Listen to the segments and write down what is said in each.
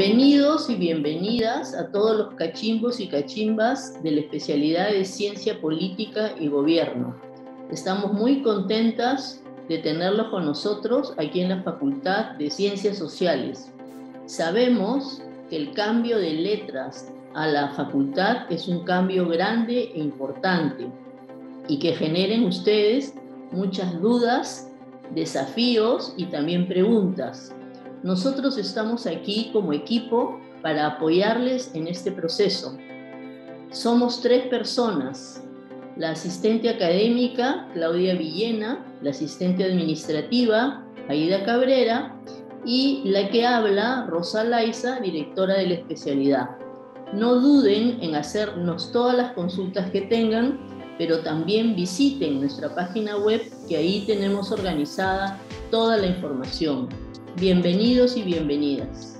Bienvenidos y bienvenidas a todos los cachimbos y cachimbas de la especialidad de Ciencia Política y Gobierno. Estamos muy contentas de tenerlos con nosotros aquí en la Facultad de Ciencias Sociales. Sabemos que el cambio de letras a la facultad es un cambio grande e importante y que generen ustedes muchas dudas, desafíos y también preguntas. Nosotros estamos aquí como equipo para apoyarles en este proceso. Somos 3 personas: la asistente académica Claudia Villena, la asistente administrativa Aida Cabrera y la que habla Rosa Laiza, directora de la especialidad. No duden en hacernos todas las consultas que tengan, pero también visiten nuestra página web, que ahí tenemos organizada toda la información. Bienvenidos y bienvenidas.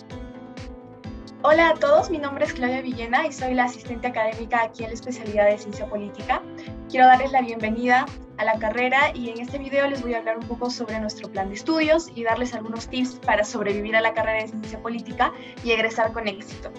Hola a todos, mi nombre es Claudia Villena y soy la asistente académica aquí en la especialidad de Ciencia Política. Quiero darles la bienvenida a la carrera y en este video les voy a hablar un poco sobre nuestro plan de estudios y darles algunos tips para sobrevivir a la carrera de Ciencia Política y egresar con éxito.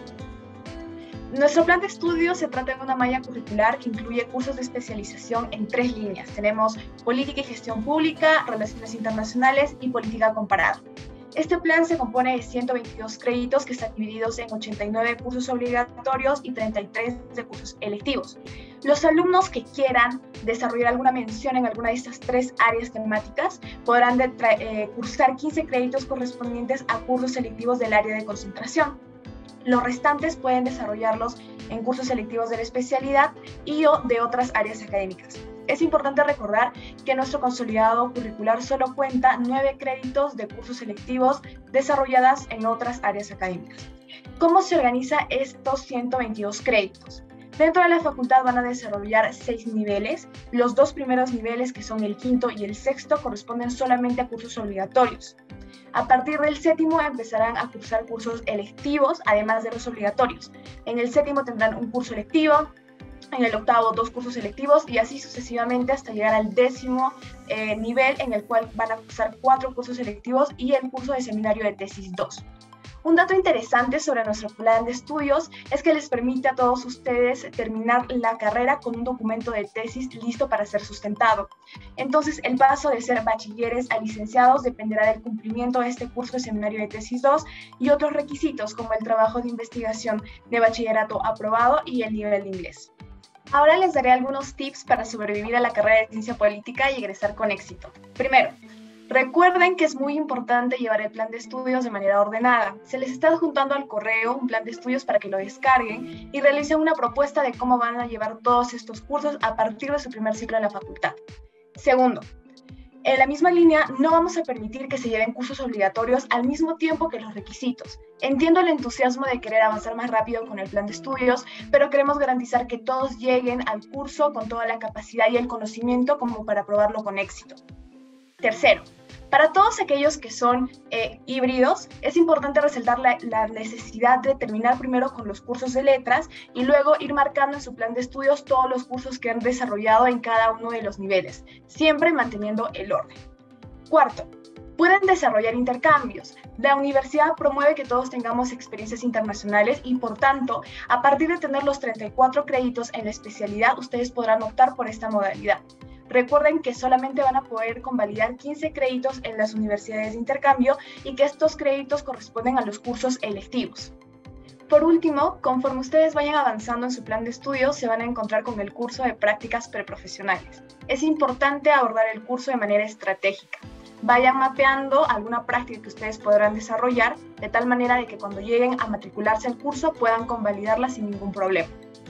Nuestro plan de estudios se trata de una malla curricular que incluye cursos de especialización en 3 líneas. Tenemos Política y Gestión Pública, Relaciones Internacionales y Política Comparada. Este plan se compone de 122 créditos que están divididos en 89 cursos obligatorios y 33 de cursos electivos. Los alumnos que quieran desarrollar alguna mención en alguna de estas 3 áreas temáticas podrán cursar 15 créditos correspondientes a cursos selectivos del área de concentración. Los restantes pueden desarrollarlos en cursos selectivos de la especialidad y o de otras áreas académicas. Es importante recordar que nuestro consolidado curricular solo cuenta 9 créditos de cursos selectivos desarrolladas en otras áreas académicas. ¿Cómo se organiza estos 122 créditos? Dentro de la facultad van a desarrollar 6 niveles. Los 2 primeros niveles, que son el 5º y el 6º, corresponden solamente a cursos obligatorios. A partir del 7º empezarán a cursar cursos electivos, además de los obligatorios. En el 7º tendrán un curso electivo, en el 8º 2 cursos electivos y así sucesivamente hasta llegar al 10º nivel, en el cual van a cursar 4 cursos electivos y el curso de seminario de tesis 2. Un dato interesante sobre nuestro plan de estudios es que les permite a todos ustedes terminar la carrera con un documento de tesis listo para ser sustentado. Entonces, el paso de ser bachilleres a licenciados dependerá del cumplimiento de este curso de seminario de tesis 2 y otros requisitos como el trabajo de investigación de bachillerato aprobado y el nivel de inglés. Ahora les daré algunos tips para sobrevivir a la carrera de Ciencia Política y egresar con éxito. Primero, recuerden que es muy importante llevar el plan de estudios de manera ordenada. Se les está adjuntando al correo un plan de estudios para que lo descarguen y realicen una propuesta de cómo van a llevar todos estos cursos a partir de su primer ciclo en la facultad. Segundo, en la misma línea, no vamos a permitir que se lleven cursos obligatorios al mismo tiempo que los requisitos. Entiendo el entusiasmo de querer avanzar más rápido con el plan de estudios, pero queremos garantizar que todos lleguen al curso con toda la capacidad y el conocimiento como para aprobarlo con éxito. Tercero, para todos aquellos que son híbridos, es importante resaltar la necesidad de terminar primero con los cursos de letras y luego ir marcando en su plan de estudios todos los cursos que han desarrollado en cada uno de los niveles, siempre manteniendo el orden. Cuarto, pueden desarrollar intercambios. La universidad promueve que todos tengamos experiencias internacionales y, por tanto, a partir de tener los 34 créditos en la especialidad, ustedes podrán optar por esta modalidad. Recuerden que solamente van a poder convalidar 15 créditos en las universidades de intercambio y que estos créditos corresponden a los cursos electivos. Por último, conforme ustedes vayan avanzando en su plan de estudios, se van a encontrar con el curso de prácticas preprofesionales. Es importante abordar el curso de manera estratégica. Vayan mapeando alguna práctica que ustedes podrán desarrollar de tal manera de que cuando lleguen a matricularse al curso puedan convalidarla sin ningún problema.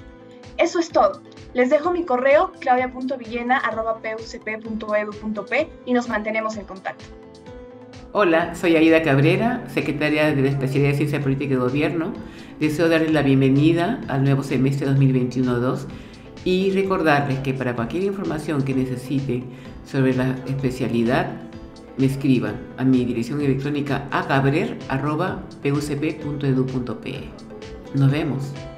Eso es todo. Les dejo mi correo claudia.villena@pucp.edu.p y nos mantenemos en contacto. Hola, soy Aida Cabrera, secretaria de la Especialidad de Ciencia Política y Gobierno. Deseo darles la bienvenida al nuevo semestre 2021-2 y recordarles que para cualquier información que necesiten sobre la especialidad, me escriban a mi dirección electrónica acabrer@pucp.edu.pe. Nos vemos.